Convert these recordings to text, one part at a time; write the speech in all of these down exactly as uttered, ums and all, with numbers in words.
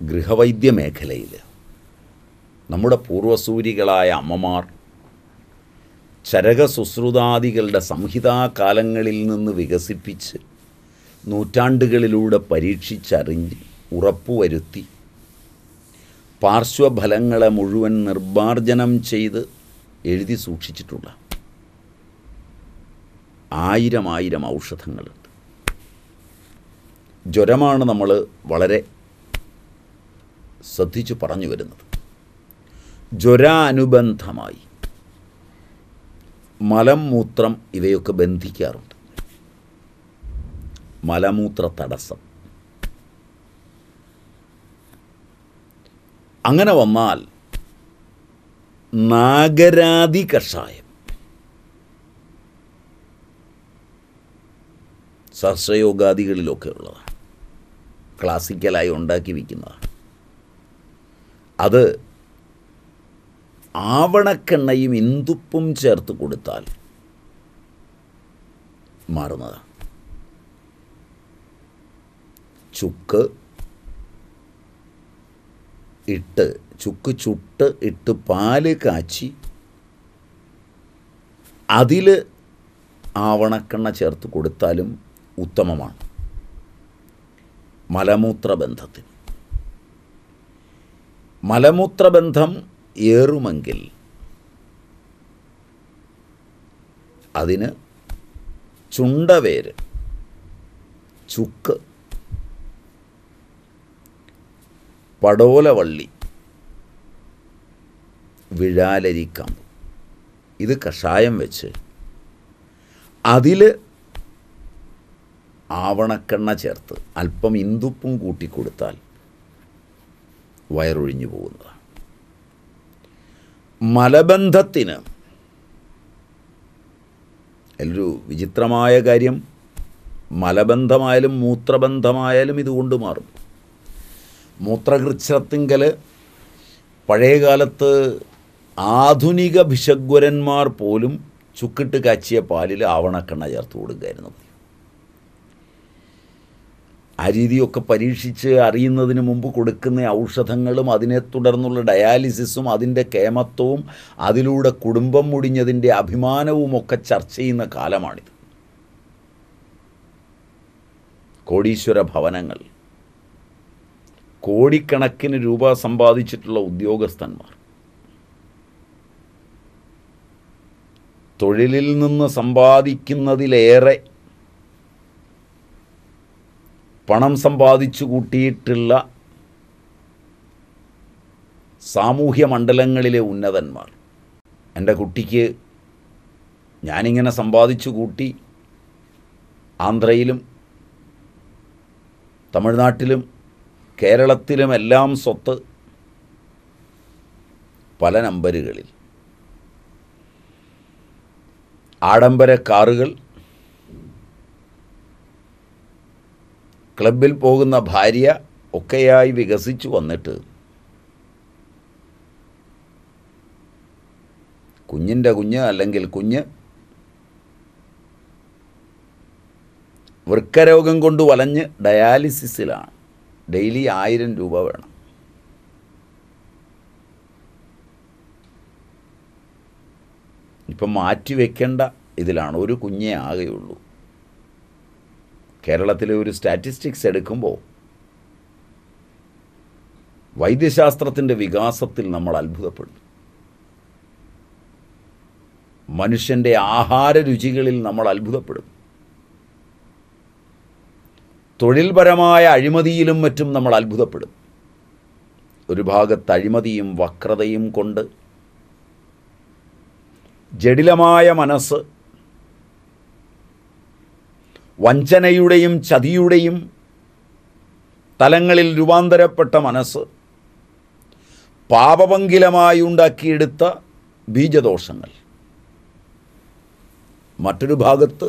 ഗൃഹവൈദ്യ മേഖലയിൽ നമ്മുടെ പൂർവസൂരികളായ അമ്മമാർ ചരകസുശ്രുതാദികളുടെ സംഹിതാകാലങ്ങളിൽ നിന്ന് വികസിപ്പിച്ച് നൂറ്റാണ്ടുകളിലൂടെ പരീക്ഷിച്ചറിഞ്ഞ് ഉറപ്പുവരുത്തി പാർശ്വഫലങ്ങളെ മുഴുവൻ നിർമ്മാർജ്ജനം ചെയ്ത് എഴുതി സൂക്ഷിച്ചിട്ടുള്ള ആയിരം ആയിരം ഔഷധങ്ങളുണ്ട്. ജ്വരമാണ് നമ്മൾ വളരെ ശ്രദ്ധിച്ചു പറഞ്ഞു വരുന്നത്. ജ്വരാനുബന്ധമായി മലം മൂത്രം ഇവയൊക്കെ ബന്ധിക്കാറുണ്ട്. മലമൂത്ര തടസ്സം അങ്ങനെ വന്നാൽ നാഗരാതി കഷായം സഹസ്രയോഗാദികളിലൊക്കെ ഉള്ളതാണ്, ക്ലാസിക്കലായി ഉണ്ടാക്കി വയ്ക്കുന്നതാണ്. അത് ആവണക്കെണ്ണയും ഇന്ദുപ്പും ചേർത്ത് കൊടുത്താൽ മാറുന്നതാണ്. ചുക്ക് ഇട്ട് ചുക്ക് ചുട്ട് ഇട്ട് പാല് കാച്ചി അതിൽ ആവണക്കെണ്ണ ചേർത്ത് കൊടുത്താലും ഉത്തമമാണ് മലമൂത്രബന്ധത്തിന്. മലമൂത്രബന്ധം ഏറുമെങ്കിൽ അതിന് ചുണ്ടവേര്, ചുക്ക്, പടോലവള്ളി, വിഴാലരിക്കമ്പ് ഇത് കഷായം വെച്ച് അതിൽ ആവണക്കെണ്ണ ചേർത്ത് അല്പം ഇന്ദുപ്പും കൂട്ടിക്കൊടുത്താൽ വയറൊഴിഞ്ഞു പോകുന്നതാണ്. മലബന്ധത്തിന് ഒരു വിചിത്രമായ കാര്യം, മലബന്ധമായാലും മൂത്രബന്ധമായാലും ഇതുകൊണ്ട് മാറും. മൂത്രകൃച്ഛത്തിങ്കൽ പഴയകാലത്ത് ആധുനിക ഭിഷഗ്വരന്മാർ പോലും ചുക്കിട്ട് കാച്ചിയ പാലിൽ ആവണക്കെണ്ണ ചേർത്ത് കൊടുക്കുകയായിരുന്നു. ആ രീതിയൊക്കെ പരീക്ഷിച്ച് അറിയുന്നതിന് മുമ്പ് കൊടുക്കുന്ന ഔഷധങ്ങളും അതിനെ തുടർന്നുള്ള ഡയാലിസിസും അതിൻ്റെ കേമത്വവും അതിലൂടെ കുടുംബം മുടിഞ്ഞതിൻ്റെ അഭിമാനവുമൊക്കെ ചർച്ച ചെയ്യുന്ന കാലമാണിത്. കോടീശ്വര ഭവനങ്ങൾ, കോടിക്കണക്കിന് രൂപ സമ്പാദിച്ചിട്ടുള്ള ഉദ്യോഗസ്ഥന്മാർ, തൊഴിലിൽ നിന്ന് സമ്പാദിക്കുന്നതിലേറെ പണം സമ്പാദിച്ചു കൂട്ടിയിട്ടുള്ള സാമൂഹ്യ മണ്ഡലങ്ങളിലെ ഉന്നതന്മാർ, എൻ്റെ കുട്ടിക്ക് ഞാനിങ്ങനെ സമ്പാദിച്ചു കൂട്ടി ആന്ധ്രയിലും തമിഴ്നാട്ടിലും കേരളത്തിലുമെല്ലാം സ്വത്ത് പല നമ്പറുകളിൽ, ആഡംബര കാറുകൾ, ക്ലബിൽ പോകുന്ന ഭാര്യ ഒക്കെയായി വികസിച്ചു വന്നിട്ട് കുഞ്ഞിൻ്റെ കുഞ്ഞ് അല്ലെങ്കിൽ കുഞ്ഞ് വൃക്കരോഗം കൊണ്ട് വലഞ്ഞ് ഡയാലിസിസിലാണ്. ഡെയിലി ആയിരം രൂപ വേണം. ഇപ്പം മാറ്റിവെക്കേണ്ട ഇതിലാണ്. ഒരു കുഞ്ഞേ ആകെയുള്ളൂ. കേരളത്തിലെ ഒരു സ്റ്റാറ്റിസ്റ്റിക്സ് എടുക്കുമ്പോൾ വൈദ്യശാസ്ത്രത്തിൻ്റെ വികാസത്തിൽ നമ്മൾ അത്ഭുതപ്പെടും. മനുഷ്യൻ്റെ ആഹാര രുചികളിൽ നമ്മൾ അത്ഭുതപ്പെടും. തൊഴിൽപരമായ അഴിമതിയിലും മറ്റും നമ്മൾ അത്ഭുതപ്പെടും. ഒരു ഭാഗത്ത് അഴിമതിയും വക്രതയും കൊണ്ട് ജടിലമായ മനസ്സ്, വഞ്ചനയുടെയും ചതിയുടെയും തലങ്ങളിൽ രൂപാന്തരപ്പെട്ട മനസ്സ്, പാപപങ്കിലമായി ഉണ്ടാക്കിയെടുത്ത ബീജദോഷങ്ങൾ. മറ്റൊരു ഭാഗത്ത്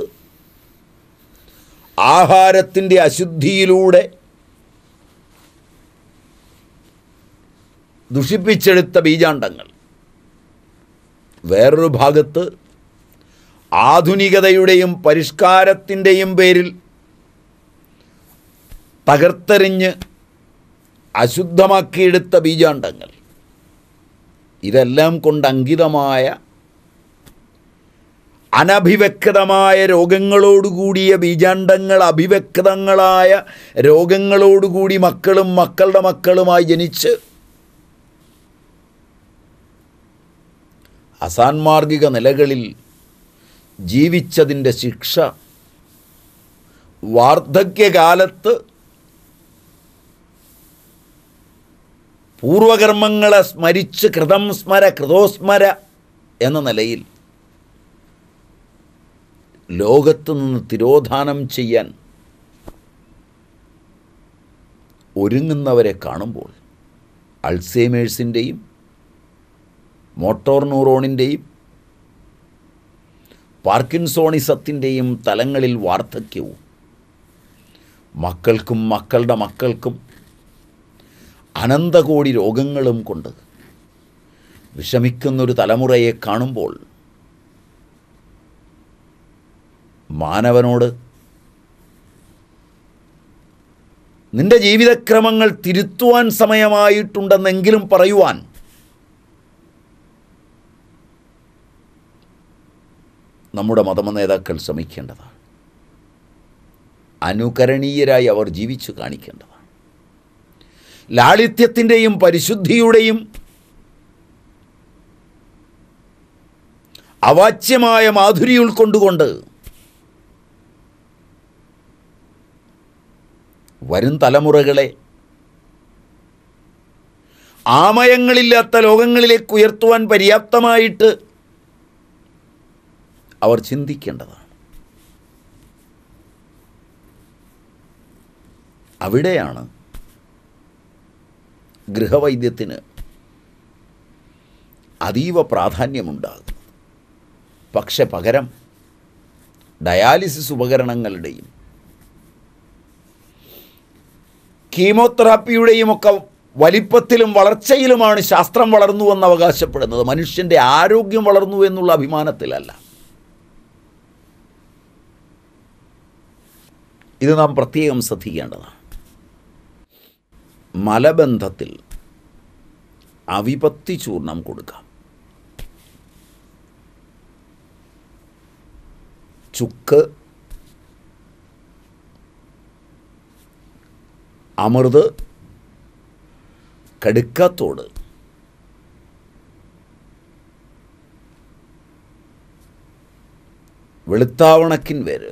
ആഹാരത്തിൻ്റെ അശുദ്ധിയിലൂടെ ദുഷിപ്പിച്ചെടുത്ത ബീജാണ്ടങ്ങൾ. വേറൊരു ഭാഗത്ത് ആധുനികതയുടെയും പരിഷ്കാരത്തിൻ്റെയും പേരിൽ തകർത്തെറിഞ്ഞ് അശുദ്ധമാക്കിയെടുത്ത ബീജാണ്ഡങ്ങൾ, ഇതെല്ലാം കൊണ്ട് അങ്കിതമായ അനഭിവ്യക്തമായ രോഗങ്ങളോടുകൂടിയ ബീജാണ്ഡങ്ങൾ അഭിവ്യക്തങ്ങളായ രോഗങ്ങളോടുകൂടി മക്കളും മക്കളുടെ മക്കളുമായി ജനിച്ച് അസാൻമാർഗിക നിലകളിൽ ജീവിച്ചതിൻ്റെ ശിക്ഷ വാർദ്ധക്യകാലത്ത് പൂർവകർമ്മങ്ങളെ സ്മരിച്ച് കൃതം സ്മര കൃതോസ്മര എന്ന നിലയിൽ ലോകത്ത് നിന്ന് തിരോധാനം ചെയ്യാൻ ഒരുങ്ങുന്നവരെ കാണുമ്പോൾ അൾസൈമേഴ്സിൻ്റെയും മോട്ടോർ ന്യൂറോണിൻ്റെയും പാർക്കിൻസോണിസത്തിൻ്റെയും തലങ്ങളിൽ വാർദ്ധക്യവും മക്കൾക്കും മക്കളുടെ മക്കൾക്കും അനന്തകോടി രോഗങ്ങളും കൊണ്ട് വിഷമിക്കുന്നൊരു തലമുറയെ കാണുമ്പോൾ മാനവനോട് നിന്റെ ജീവിതക്രമങ്ങൾ തിരുത്തുവാൻ സമയമായിട്ടുണ്ടെന്നെങ്കിലും പറയുവാൻ നമ്മുടെ മതമ നേതാക്കൾ ശ്രമിക്കേണ്ടതാണ്. അനുകരണീയരായി അവർ ജീവിച്ചു കാണിക്കേണ്ടതാണ്. ലാളിത്യത്തിൻ്റെയും പരിശുദ്ധിയുടെയും അവാച്യമായ മാധുരി ഉൾക്കൊണ്ടുകൊണ്ട് വരും തലമുറകളെ ആമയങ്ങളില്ലാത്ത ലോകങ്ങളിലേക്ക് ഉയർത്തുവാൻ പര്യാപ്തമായിട്ട് അവർ ചിന്തിക്കേണ്ടതാണ്. അവിടെയാണ് ഗൃഹവൈദ്യത്തിന് അതീവ പ്രാധാന്യമുണ്ടാകുന്നത്. പക്ഷെ പകരം ഡയാലിസിസ് ഉപകരണങ്ങളുടെയും കീമോതെറാപ്പിയുടെയും ഒക്കെ വലിപ്പത്തിലും വളർച്ചയിലുമാണ് ശാസ്ത്രം വളർന്നുവെന്ന് അവകാശപ്പെടുന്നത്. മനുഷ്യൻ്റെ ആരോഗ്യം വളർന്നു എന്നുള്ള അഭിമാനത്തിലല്ല. ഇത് നാം പ്രത്യേകം ശ്രദ്ധിക്കേണ്ടതാണ്. മലബന്ധത്തിൽ അവിപത്തി ചൂർണം കൊടുക്കാം. ചുക്ക്, അമൃത്, കടുക്കത്തോട്, വെളുത്താവണക്കിൻ വേര്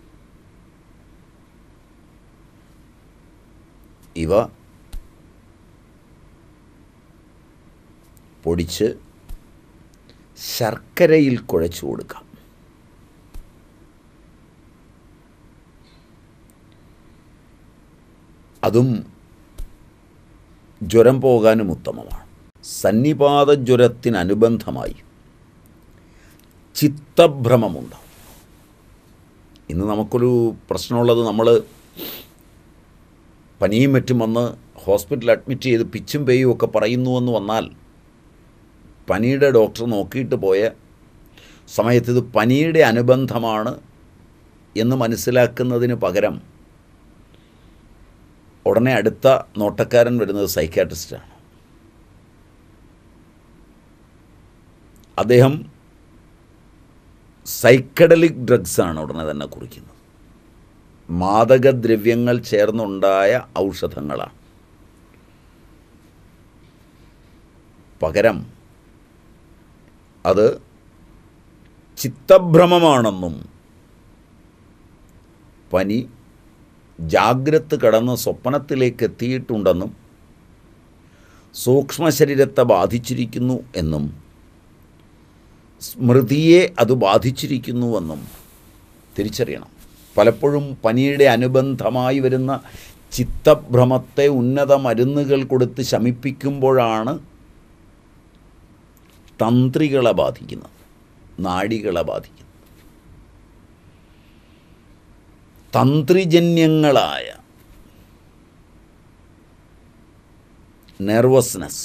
ഇവ പൊടിച്ച് ശർക്കരയിൽ കുഴച്ചു കൊടുക്കാം. അതും ജ്വരം പോകാനും ഉത്തമമാണ്. സന്നിപാത ജ്വരത്തിനനുബന്ധമായി ചിത്തഭ്രമമുണ്ടാവും. ഇന്ന് നമുക്കൊരു പ്രശ്നമുള്ളത്, നമ്മൾ പനിയും മറ്റും വന്ന് ഹോസ്പിറ്റലിൽ അഡ്മിറ്റ് ചെയ്ത് പിച്ചും പേയും ഒക്കെ പറയുന്നുവെന്ന് വന്നാൽ പനിയുടെ ഡോക്ടർ നോക്കിയിട്ട് പോയ സമയത്ത് ഇത് പനിയുടെ അനുബന്ധമാണ് എന്ന് മനസ്സിലാക്കുന്നതിന് പകരം ഉടനെ അടുത്ത നോട്ടക്കാരൻ വരുന്നത് സൈക്യാട്രിസ്റ്റാണ്. അദ്ദേഹം സൈക്കഡലിക് ഡ്രഗ്സാണ് ഉടനെ തന്നെ കുറിക്കുന്നത്. മാദകദ്രവ്യങ്ങൾ ചേർന്നുണ്ടായ ഔഷധങ്ങളാണ്. പകരം അത് ചിത്തഭ്രമമാണെന്നും പനി ജാഗ്രത കടന്ന് സ്വപ്നത്തിലേക്ക് എത്തിയിട്ടുണ്ടെന്നും സൂക്ഷ്മ ശരീരത്തെ ബാധിച്ചിരിക്കുന്നു എന്നും സ്മൃതിയെ അത് ബാധിച്ചിരിക്കുന്നുവെന്നും തിരിച്ചറിയണം. പലപ്പോഴും പനിയുടെ അനുബന്ധമായി വരുന്ന ചിത്തഭ്രമത്തെ ഉന്നത മരുന്നുകൾ കൊടുത്ത് ശമിപ്പിക്കുമ്പോഴാണ് തന്ത്രികളെ ബാധിക്കുന്നത്, നാഡികളെ ബാധിക്കുന്നത്. തന്ത്രിജന്യങ്ങളായ നെർവസ്നെസ്,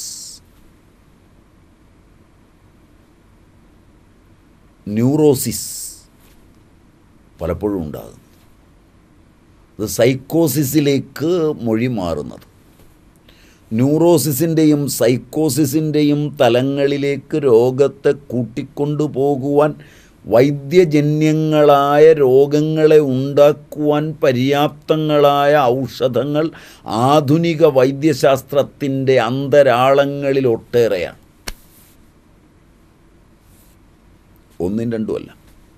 ന്യൂറോസിസ് പലപ്പോഴും ഉണ്ടാകും. ഇത് സൈക്കോസിസിലേക്ക് മൊഴി മാറുന്നത്. ന്യൂറോസിസിൻ്റെയും സൈക്കോസിസിൻ്റെയും തലങ്ങളിലേക്ക് രോഗത്തെ കൂട്ടിക്കൊണ്ടുപോകുവാൻ, വൈദ്യജന്യങ്ങളായ രോഗങ്ങളെ ഉണ്ടാക്കുവാൻ പര്യാപ്തങ്ങളായ ഔഷധങ്ങൾ ആധുനിക വൈദ്യശാസ്ത്രത്തിൻ്റെ അന്തരാളങ്ങളിൽ ഒട്ടേറെയാണ്. ഒന്നും രണ്ടുമല്ല.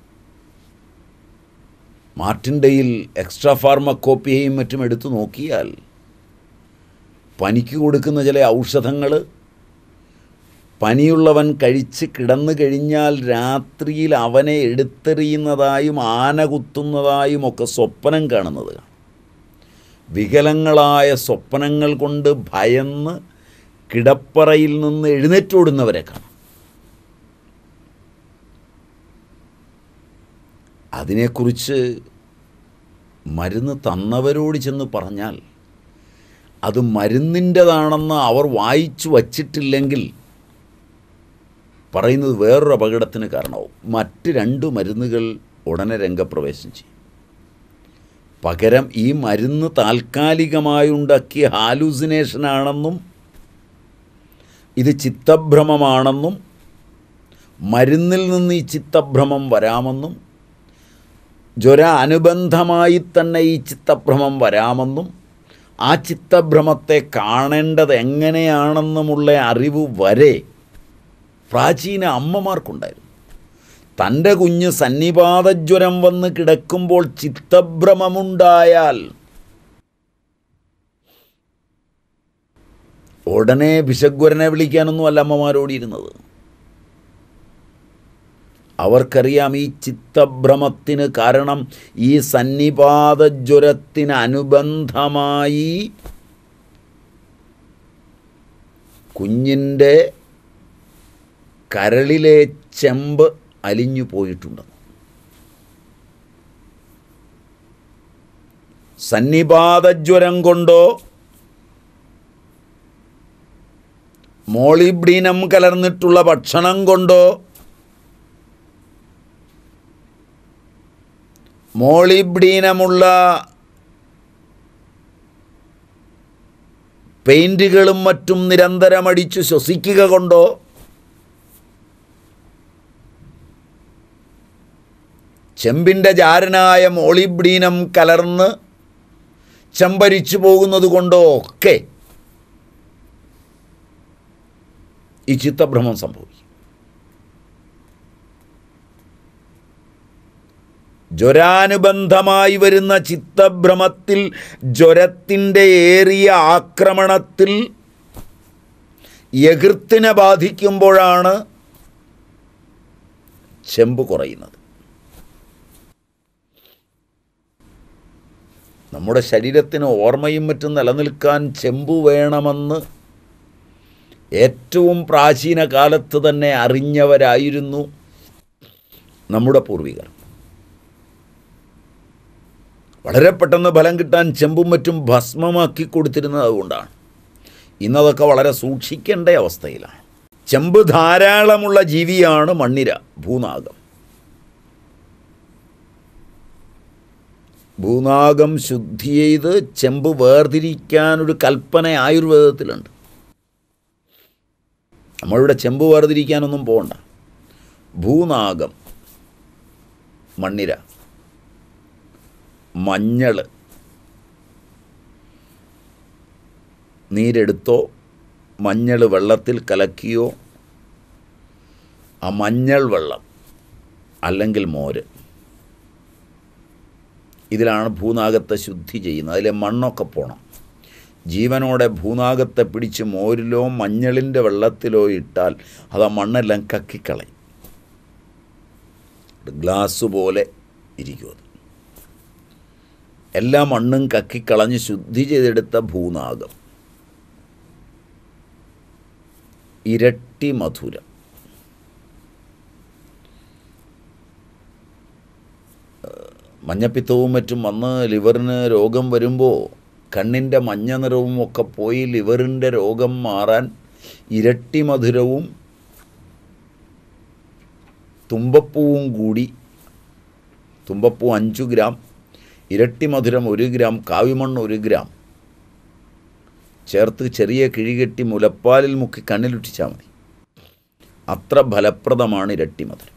മാർട്ടിൻ്റെയിൽ എക്സ്ട്രാ ഫാർമക്കോപ്പിയയും മറ്റും എടുത്തു നോക്കിയാൽ പനിക്ക് കൊടുക്കുന്ന ചില ഔഷധങ്ങൾ പനിയുള്ളവൻ കഴിച്ച് കിടന്നു കഴിഞ്ഞാൽ രാത്രിയിൽ അവനെ എടുത്തെറിയുന്നതായും ആന കുത്തുന്നതായും ഒക്കെ സ്വപ്നം കാണുന്നത്. വികലങ്ങളായ സ്വപ്നങ്ങൾ കൊണ്ട് ഭയന്ന് കിടപ്പറയിൽ നിന്ന് എഴുന്നേറ്റോടുന്നവരെ കാണാം. അതിനെക്കുറിച്ച് മരുന്ന് തന്നവരോട് ചെന്ന് പറഞ്ഞാൽ അത് മരുന്നിൻ്റെതാണെന്ന് അവർ വായിച്ചു വച്ചിട്ടില്ലെങ്കിൽ പറയുന്നത് വേറൊരു അപകടത്തിന് കാരണമാവും. മറ്റ് രണ്ട് മരുന്നുകൾ ഉടനെ രംഗപ്രവേശം ചെയ്യും. പകരം ഈ മരുന്ന് താൽക്കാലികമായി ഉണ്ടാക്കിയ ഹാലൂസിനേഷനാണെന്നും ഇത് ചിത്തഭ്രമമാണെന്നും മരുന്നിൽ നിന്ന് ഈ ചിത്തഭ്രമം വരാമെന്നും ജ്വര അനുബന്ധമായി തന്നെ ഈ ചിത്തഭ്രമം വരാമെന്നും ആ ചിത്തഭ്രമത്തെ കാണേണ്ടത് എങ്ങനെയാണെന്നുമുള്ള അറിവ് വരെ പ്രാചീന അമ്മമാർക്കുണ്ടായിരുന്നു. തൻ്റെ കുഞ്ഞ് സന്നിപാതജ്വരം വന്ന് കിടക്കുമ്പോൾ ചിത്തഭ്രമമുണ്ടായാൽ ഉടനെ ഭിഷഗ്വരനെ വിളിക്കാനൊന്നും അല്ല അമ്മമാരോടിയിരുന്നത്. അവർക്കറിയാം ഈ ചിത്തഭ്രമത്തിന് കാരണം ഈ സന്നിപാതജ്വരത്തിന് അനുബന്ധമായി കുഞ്ഞിൻ്റെ കരളിലെ ചെമ്പ് അലിഞ്ഞു പോയിട്ടുണ്ടെന്ന്. സന്നിപാതജ്വരം കൊണ്ടോ മോളിബ്ഡീനം കലർന്നിട്ടുള്ള ഭക്ഷണം കൊണ്ടോ മോളിബ്ഡീനമുള്ള പെയിൻറ്റുകളും മറ്റും നിരന്തരമടിച്ചു ശ്വസിക്കുക കൊണ്ടോ ചെമ്പിൻ്റെ ജാരനായ മോളിബ്ഡീനം കലർന്ന് ചെമ്പരിച്ചു പോകുന്നത് കൊണ്ടോ ഒക്കെ ഈ ചിത്തഭ്രമം സംഭവിക്കും. ജ്വരാനുബന്ധമായി വരുന്ന ചിത്തഭ്രമത്തിൽ ജ്വരത്തിൻ്റെ ഏറിയ ആക്രമണത്തിൽ യകൃത്തിനെ ബാധിക്കുമ്പോഴാണ് ചെമ്പ് കുറയുന്നത്. നമ്മുടെ ശരീരത്തിന് ഓർമ്മയും മറ്റും നിലനിൽക്കാൻ ചെമ്പ് വേണമെന്ന് ഏറ്റവും പ്രാചീന കാലത്ത് തന്നെ അറിഞ്ഞവരായിരുന്നു നമ്മുടെ പൂർവികർ. വളരെ പെട്ടെന്ന് ഫലം കിട്ടാൻ ചെമ്പും മറ്റും ഭസ്മമാക്കി കൊടുത്തിരുന്നത് അതുകൊണ്ടാണ്. ഇന്നതൊക്കെ വളരെ സൂക്ഷിക്കേണ്ട അവസ്ഥയിലാണ്. ചെമ്പ് ധാരാളമുള്ള ജീവിയാണ് മണ്ണിര, ഭൂനാഗം. ഭൂനാഗം ശുദ്ധി ചെയ്ത് ചെമ്പ് വേർതിരിക്കാനൊരു കൽപ്പന ആയുർവേദത്തിലുണ്ട്. നമ്മളിവിടെ ചെമ്പ് വേർതിരിക്കാനൊന്നും പോകണ്ട. ഭൂനാഗം, മണ്ണിര, മഞ്ഞൾ നീരെടുത്തോ മഞ്ഞൾ വെള്ളത്തിൽ കലക്കിയോ ആ മഞ്ഞൾ വെള്ളം അല്ലെങ്കിൽ മോര്, ഇതിലാണ് ഭൂനാഗത്തെ ശുദ്ധി ചെയ്യുന്നത്. അതിലെ മണ്ണൊക്കെ പോകണം. ജീവനോടെ ഭൂനാഗത്തെ പിടിച്ച് മോരിലോ മഞ്ഞളിൻ്റെ വെള്ളത്തിലോ ഇട്ടാൽ അത് ആ മണ്ണെല്ലാം കക്കിക്കളയും. ഗ്ലാസ് പോലെ ഇരിക്കും. അത് എല്ലാ മണ്ണും കക്കിക്കളഞ്ഞ് ശുദ്ധി ചെയ്തെടുത്ത ഭൂനാഗം ഇരട്ടി മധുരം. മഞ്ഞപ്പിത്തവും മറ്റും വന്ന് ലിവറിന് രോഗം വരുമ്പോൾ കണ്ണിൻ്റെ മഞ്ഞ നിറവും ഒക്കെ പോയി ലിവറിൻ്റെ രോഗം മാറാൻ ഇരട്ടി മധുരവും തുമ്പപ്പൂവും കൂടി, തുമ്പപ്പൂ അഞ്ചു ഗ്രാം, ഇരട്ടി മധുരം ഒരു ഗ്രാം, കാവിമണ്ണ് ഒരു ഗ്രാം ചേർത്ത് ചെറിയ കിഴികെട്ടി മുലപ്പാലിൽ മുക്കി കണ്ണിലുറ്റിച്ചാൽ മതി. അത്ര ഫലപ്രദമാണ് ഇരട്ടി മധുരം.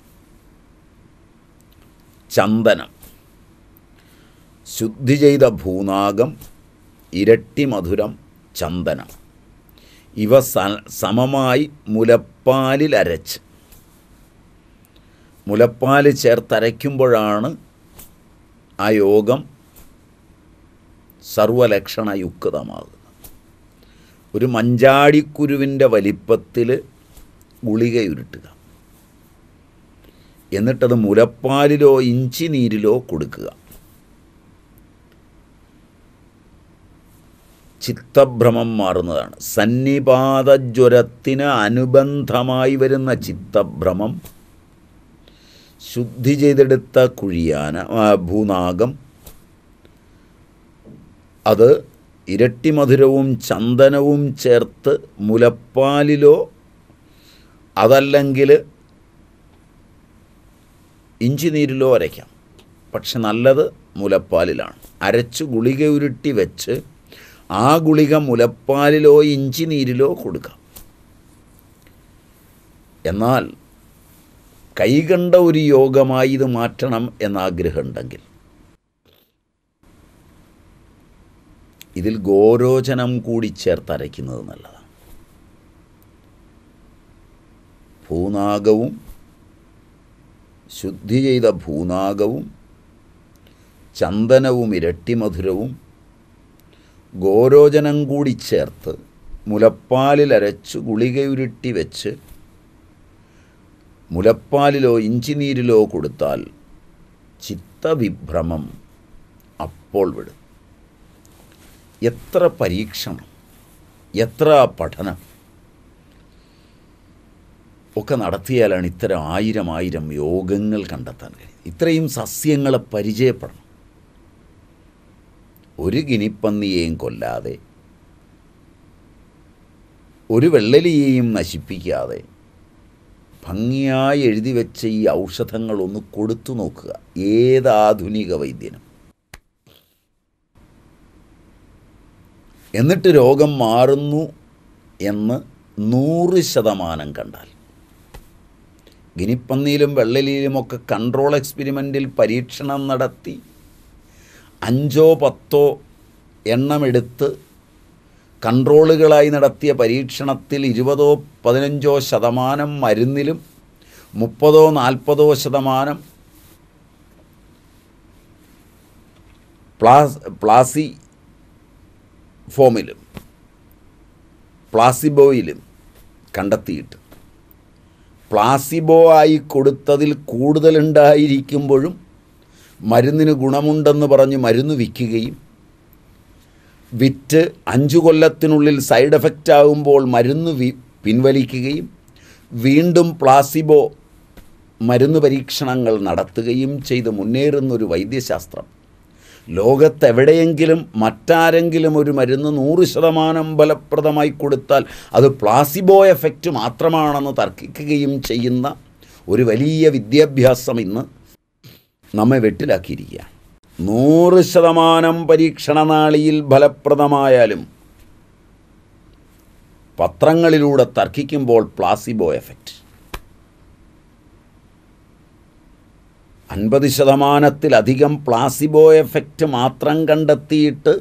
ചന്ദനം, ശുദ്ധി ചെയ്ത ഭൂനാഗം, ഇരട്ടി മധുരം, ചന്ദനം ഇവ സമമായി മുലപ്പാലിൽ അരച്ച്, മുലപ്പാൽ ചേർത്തരയ്ക്കുമ്പോഴാണ് ആ യോഗം സർവലക്ഷണയുക്തമാകുന്നത്. ഒരു മഞ്ചാടിക്കുരുവിൻ്റെ വലിപ്പത്തിൽ ഗുളികയുരുട്ടുക, എന്നിട്ടത് മുലപ്പാലിലോ ഇഞ്ചി നീരിലോ കൊടുക്കുക. ചിത്തഭ്രമം മാറുന്നതാണ്. സന്നിപാതജ്വരത്തിന് അനുബന്ധമായി വരുന്ന ചിത്തഭ്രമം, ശുദ്ധി ചെയ്തെടുത്ത കുഴിയാന ഭൂനാഗം, അത് ഇരട്ടി മധുരവും ചന്ദനവും ചേർത്ത് മുലപ്പാലിലോ അതല്ലെങ്കിൽ ഇഞ്ചി നീരിലോ അരയ്ക്കാം. പക്ഷെ നല്ലത് മുലപ്പാലിലാണ്. അരച്ച് ഗുളിക ഉരുട്ടി വെച്ച് ആ ഗുളിക മുലപ്പാലിലോ ഇഞ്ചി നീരിലോ കൊടുക്കാം. എന്നാൽ കൈകണ്ട ഒരു യോഗമായി ഇത് മാറ്റണം എന്നാഗ്രഹമുണ്ടെങ്കിൽ ഇതിൽ ഗോരോചനം കൂടി ചേർത്തരയ്ക്കുന്നത് നല്ലതാണ്. ഭൂനാഗവും ശുദ്ധി ചെയ്ത ഭൂനാഗവും ചന്ദനവും ഇരട്ടി മധുരവും ഗോരോചനം കൂടി ചേർത്ത് മുലപ്പാലിൽ അരച്ച് ഗുളികയുരുട്ടി വെച്ച് മുലപ്പാലിലോ ഇഞ്ചിനീരിലോ കൊടുത്താൽ ചിത്തവിഭ്രമം അപ്പോൾ വിടും. എത്ര പരീക്ഷണം, എത്ര പഠനം ഒക്കെ നടത്തിയാലാണ് ഇത്തരം ആയിരം ആയിരം യോഗങ്ങൾ കണ്ടെത്താൻ കഴിയും. ഇത്രയും സസ്യങ്ങളെ പരിചയപ്പെടണം. ഒരു ഗിനിപ്പന്നിയെയും കൊല്ലാതെ, ഒരു വെള്ളലിയെയും നശിപ്പിക്കാതെ ഭംഗിയായി എഴുതി വെച്ച ഈ ഔഷധങ്ങളൊന്ന് കൊടുത്തു നോക്കുക ഏത് ആധുനിക വൈദ്യനും. എന്നിട്ട് രോഗം മാറുന്നു എന്ന് നൂറ് ശതമാനം കണ്ടാൽ, ഗിനിപ്പന്നിയിലും വെള്ളലിയിലുമൊക്കെ കൺട്രോൾ എക്സ്പെരിമെൻറ്റിൽ പരീക്ഷണം നടത്തി അഞ്ചോ പത്തോ എണ്ണമെടുത്ത് കൺട്രോളുകളായി നടത്തിയ പരീക്ഷണത്തിൽ ഇരുപതോ പതിനഞ്ചോ ശതമാനം മരുന്നിലും മുപ്പതോ നാൽപ്പതോ ശതമാനം പ്ലാസ് പ്ലാസി ഫോമിലും പ്ലാസിബോയിലും കണ്ടെത്തിയിട്ട് പ്ലാസിബോ ആയി കൊടുത്തതിൽ കൂടുതലുണ്ടായിരിക്കുമ്പോഴും മരുന്നിന് ഗുണമുണ്ടെന്ന് പറഞ്ഞ് മരുന്ന് വിൽക്കുകയും വിറ്റ് അഞ്ചു കൊല്ലത്തിനുള്ളിൽ സൈഡ് എഫക്റ്റ് ആകുമ്പോൾ മരുന്ന് വി പിൻവലിക്കുകയും വീണ്ടും പ്ലാസിബോ മരുന്ന് പരീക്ഷണങ്ങൾ നടത്തുകയും ചെയ്ത് മുന്നേറുന്നൊരു വൈദ്യശാസ്ത്രം ലോകത്തെവിടെയെങ്കിലും മറ്റാരെങ്കിലും ഒരു മരുന്ന് നൂറ് ശതമാനം ഫലപ്രദമായി കൊടുത്താൽ അത് പ്ലാസിബോ എഫക്റ്റ് മാത്രമാണെന്ന് തർക്കിക്കുകയും ചെയ്യുന്ന ഒരു വലിയ വിദ്യാഭ്യാസം ഇന്ന് നമ്മെ വെട്ടിലാക്കിയിരിക്കുക. നൂറ് ശതമാനം പരീക്ഷണനാളിയിൽ ഫലപ്രദമായാലും പത്രങ്ങളിലൂടെ തർക്കിക്കുമ്പോൾ പ്ലാസിബോ എഫക്റ്റ്, അൻപത് ശതമാനത്തിലധികം പ്ലാസിബോ എഫക്റ്റ് മാത്രം കണ്ടെത്തിയിട്ട്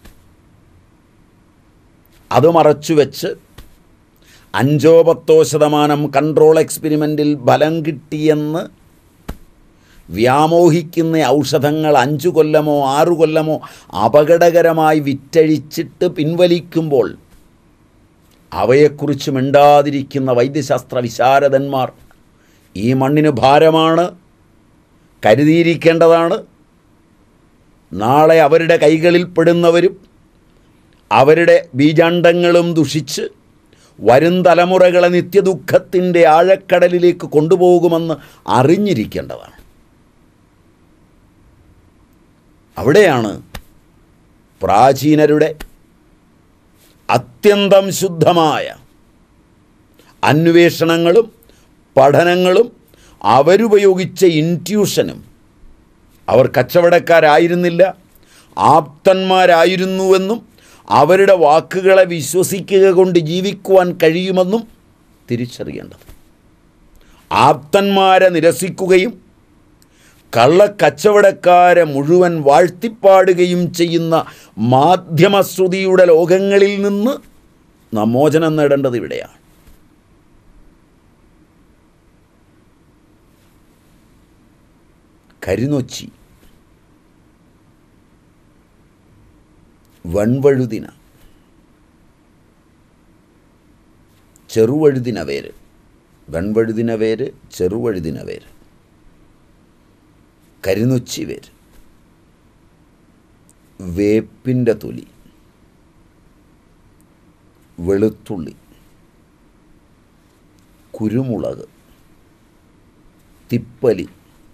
അത് മറച്ചുവെച്ച് അഞ്ചോ പത്തോ ശതമാനം കൺട്രോൾ എക്സ്പെരിമെൻറ്റിൽ ഫലം കിട്ടിയെന്ന് വ്യാമോഹിക്കുന്ന ഔഷധങ്ങൾ അഞ്ചു കൊല്ലമോ ആറു കൊല്ലമോ അപകടകരമായി വിറ്റഴിച്ചിട്ട് പിൻവലിക്കുമ്പോൾ അവയെക്കുറിച്ച് മിണ്ടാതിരിക്കുന്ന വൈദ്യശാസ്ത്ര വിശാരദന്മാർ ഈ മണ്ണിന് ഭാരമാണ്, കരുതിയിരിക്കേണ്ടതാണ്. നാളെ അവരുടെ കൈകളിൽ പെടുന്നവരും അവരുടെ ബീജാണ്ടങ്ങളും ദുഷിച്ച് വരും തലമുറകളെ നിത്യദുഃഖത്തിൻ്റെ ആഴക്കടലിലേക്ക് കൊണ്ടുപോകുമെന്ന് അറിഞ്ഞിരിക്കേണ്ടതാണ്. അവിടെയാണ് പ്രാചീനരുടെ അത്യന്തം ശുദ്ധമായ അന്വേഷണങ്ങളും പഠനങ്ങളും അവരുപയോഗിച്ച ഇൻറ്റ്യൂഷനും, അവർ കച്ചവടക്കാരായിരുന്നില്ല, ആപ്തന്മാരായിരുന്നുവെന്നും അവരുടെ വാക്കുകളെ വിശ്വസിക്കുക കൊണ്ട് ജീവിക്കുവാൻ കഴിയുമെന്നും തിരിച്ചറിയേണ്ടത്. ആപ്തന്മാരെ നിരസിക്കുകയും കള്ളക്കച്ചവടക്കാരെ മുഴുവൻ വാഴ്ത്തിപ്പാടുകയും ചെയ്യുന്ന മാധ്യമശ്രുതിയുടെ ലോകങ്ങളിൽ നിന്ന് നാം മോചനം നേടേണ്ടത് ഇവിടെയാണ്. കരിനൊച്ചി, വൺവഴുതിന, ചെറുവഴുതിന വേര്, വൺവഴുതിന വേര്, ചെറുവഴുതിന വേര്, കരിനൊച്ചി വേര്, വേപ്പിൻ്റെ തൊലി, വെളുത്തുള്ളി, കുരുമുളക്, തിപ്പലി,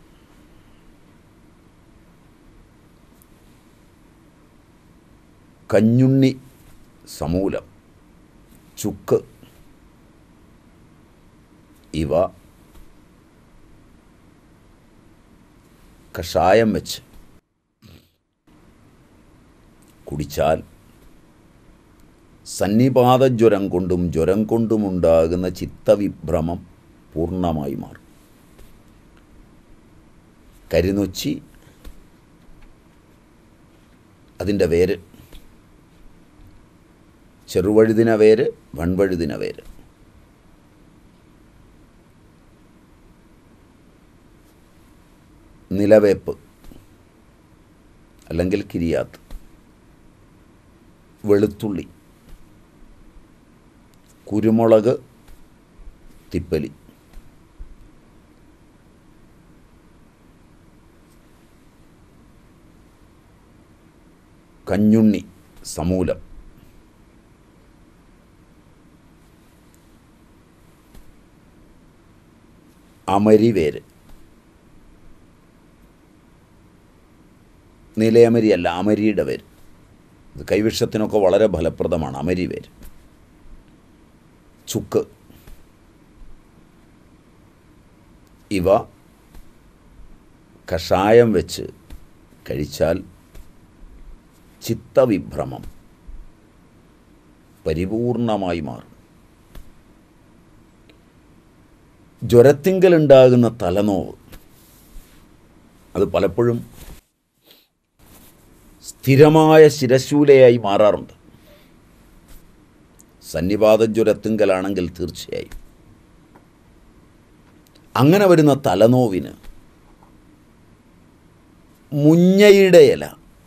കഞ്ഞുണ്ണി സമൂലം, ചുക്ക് ഇവ കഷായം വെച്ച് കുടിച്ചാൽ സന്നിപാതജ്വരം കൊണ്ടും ജ്വരം കൊണ്ടുമുണ്ടാകുന്ന ചിത്തവിഭ്രമം പൂർണ്ണമായി മാറും. കരിനൊച്ചി, അതിൻ്റെ വേര്, ചെറുവഴുതിന വേര്, വൺവഴുതിന വേര്, നിലവേപ്പ് അല്ലെങ്കിൽ കിരിയാത്ത്, വെളുത്തുള്ളി, കുരുമുളക്, തിപ്പലി, കഞ്ഞുണ്ണി സമൂലം, അമരിവേര്, നിലയമരിയല്ല, അമരിയുടെ വേര്. ഇത് കൈവിഷത്തിനൊക്കെ വളരെ ഫലപ്രദമാണ് അമരി വേര്. ചുക്ക് ഇവ കഷായം വെച്ച് കഴിച്ചാൽ ചിത്തവിഭ്രമം പരിപൂർണമായി മാറും. ജ്വരത്തിങ്കലുണ്ടാകുന്ന തലനോവ് അത് പലപ്പോഴും സ്ഥിരമായ ശിരശൂലയായി മാറാറുണ്ട്. സന്നിപാതജ്വരത്തിങ്കലാണെങ്കിൽ തീർച്ചയായും. അങ്ങനെ വരുന്ന തലനോവിന് മുഞ്ഞയുടെ ഇല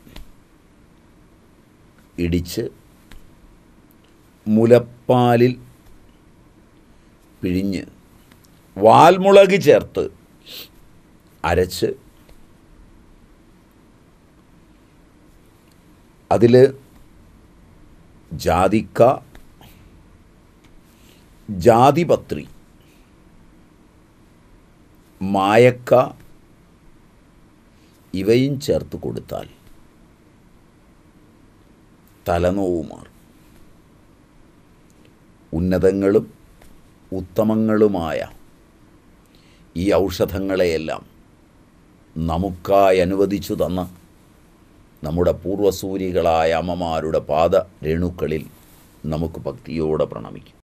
ഇടിച്ച് മുലപ്പാലിൽ പിഴിഞ്ഞ് വാൽമുളക് ചേർത്ത് അരച്ച് അതിൽ ജാതിക്ക, ജാതിപത്രി, മായക്ക ഇവയും ചേർത്ത് കൊടുത്താൽ തലനോവ് മാറും. ഉന്നതങ്ങളും ഉത്തമങ്ങളുമായ ഈ ഔഷധങ്ങളെയെല്ലാം നമുക്കായി അനുവദിച്ചു തന്ന നമ്മുടെ പൂർവ്വസൂരികളായ അമ്മമാരുടെ പാദ രേണുക്കളിൽ നമുക്ക് ഭക്തിയോടെ പ്രണമിക്കാം.